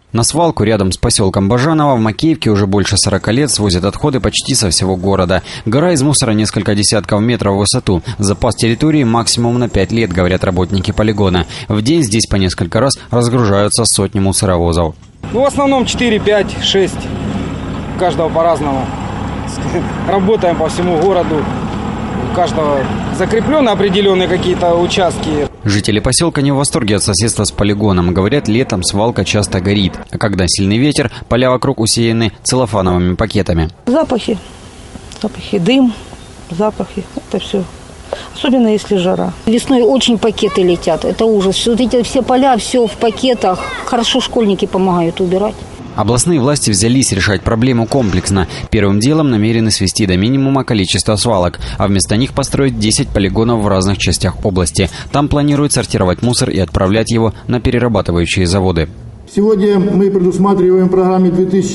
На свалку рядом с поселком Бажаново в Макеевке уже больше 40 лет свозят отходы почти со всего города. Гора из мусора несколько десятков метров в высоту. Запас территории максимум на 5 лет, говорят работники полигона. В день здесь по несколько раз разгружаются сотни мусоровозов. В основном 4, 5, 6. Каждого по-разному. Работаем по всему городу. У каждого закреплены определенные какие-то участки. Жители поселка не в восторге от соседства с полигоном. Говорят, летом свалка часто горит. А когда сильный ветер, поля вокруг усеяны целлофановыми пакетами. Запахи, дым, запахи. Это все. Особенно если жара. Весной очень пакеты летят. Это ужас. Вот эти все поля, все в пакетах. Хорошо школьники помогают убирать. Областные власти взялись решать проблему комплексно. Первым делом намерены свести до минимума количество свалок, а вместо них построить 10 полигонов в разных частях области. Там планируют сортировать мусор и отправлять его на перерабатывающие заводы. Сегодня мы предусматриваем в программе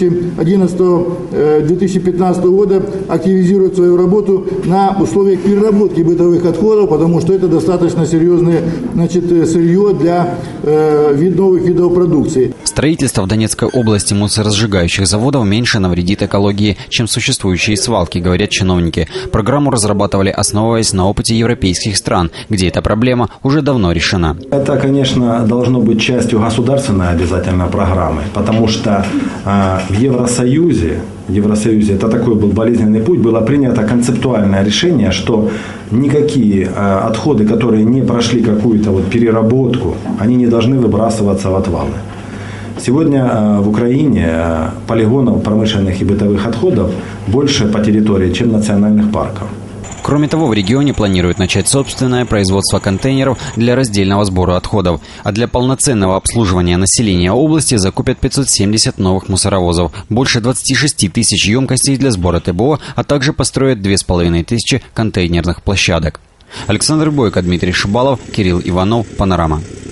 2011-2015 года активизировать свою работу на условиях переработки бытовых отходов, потому что это достаточно серьезное сырье для новых видов продукции. Строительство в Донецкой области мусоросжигающих заводов меньше навредит экологии, чем существующие свалки, говорят чиновники. Программу разрабатывали, основываясь на опыте европейских стран, где эта проблема уже давно решена. Это, конечно, должно быть частью государственной обязательной программы, потому что в Евросоюзе, это такой был болезненный путь, было принято концептуальное решение, что никакие отходы, которые не прошли какую-то переработку, они не должны выбрасываться в отвалы. Сегодня в Украине полигонов промышленных и бытовых отходов больше по территории, чем национальных парков. Кроме того, в регионе планируют начать собственное производство контейнеров для раздельного сбора отходов. А для полноценного обслуживания населения области закупят 570 новых мусоровозов, больше 26 тысяч емкостей для сбора ТБО, а также построят 2500 контейнерных площадок. Александр Бойко, Дмитрий Шибалов, Кирилл Иванов, Панорама.